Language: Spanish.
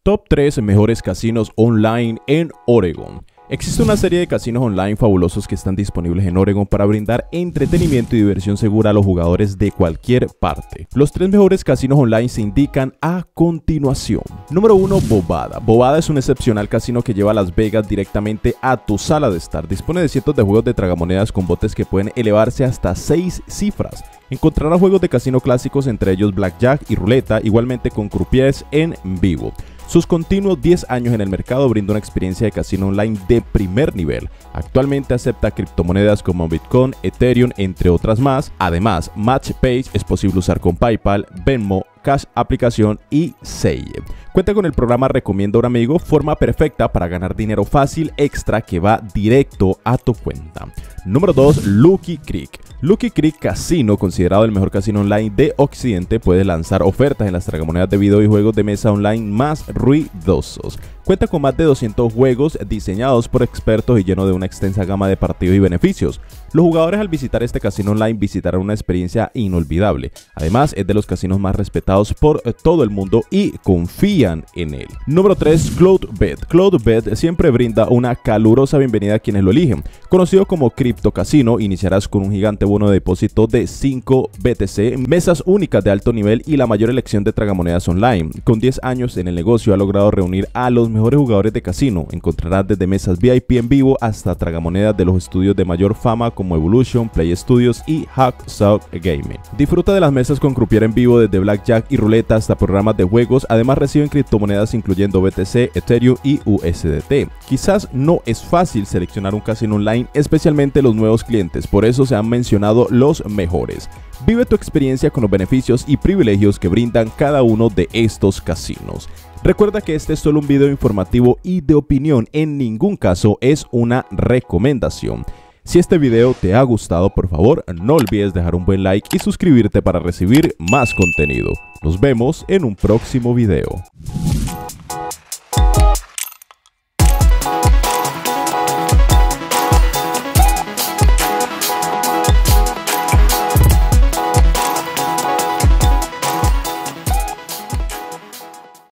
Top 3 mejores casinos online en Oregon. Existe una serie de casinos online fabulosos que están disponibles en Oregon para brindar entretenimiento y diversión segura a los jugadores de cualquier parte. Los 3 mejores casinos online se indican a continuación. Número 1. Bovada. Bovada es un excepcional casino que lleva a Las Vegas directamente a tu sala de estar. Dispone de cientos de juegos de tragamonedas con botes que pueden elevarse hasta 6 cifras. Encontrarás juegos de casino clásicos, entre ellos blackjack y ruleta, igualmente con croupiers en vivo. Sus continuos 10 años en el mercado brindan una experiencia de casino online de primer nivel. Actualmente acepta criptomonedas como Bitcoin, Ethereum, entre otras más. Además, MatchPage es posible usar con PayPal, Venmo, Cash Aplicación y Save. Cuenta con el programa Recomienda a un amigo, forma perfecta para ganar dinero fácil extra que va directo a tu cuenta. Número 2. Lucky Creek. Lucky Creek Casino, considerado el mejor casino online de Occidente, puede lanzar ofertas en las tragamonedas de video y juegos de mesa online más ruidosos. Cuenta con más de 200 juegos diseñados por expertos y lleno de una extensa gama de partidos y beneficios. Los jugadores al visitar este casino online visitarán una experiencia inolvidable. Además, es de los casinos más respetados por todo el mundo y confían en él. Número 3. Cloudbet. Cloudbet siempre brinda una calurosa bienvenida a quienes lo eligen. Conocido como Crypto Casino, iniciarás con un gigante bono de depósito de 5 BTC, mesas únicas de alto nivel y la mayor elección de tragamonedas online. Con 10 años en el negocio ha logrado reunir a los mejores jugadores de casino. Encontrarás desde mesas VIP en vivo hasta tragamonedas de los estudios de mayor fama como Evolution, Play Studios y Hacksaw Gaming. Disfruta de las mesas con croupier en vivo desde blackjack y ruleta hasta programas de juegos. Además reciben criptomonedas incluyendo BTC, Ethereum y USDT. Quizás no es fácil seleccionar un casino online, especialmente los nuevos clientes, por eso se han mencionado los mejores. Vive tu experiencia con los beneficios y privilegios que brindan cada uno de estos casinos. Recuerda que este es solo un video informativo y de opinión, en ningún caso es una recomendación. Si este video te ha gustado, por favor no olvides dejar un buen like y suscribirte para recibir más contenido. Nos vemos en un próximo video.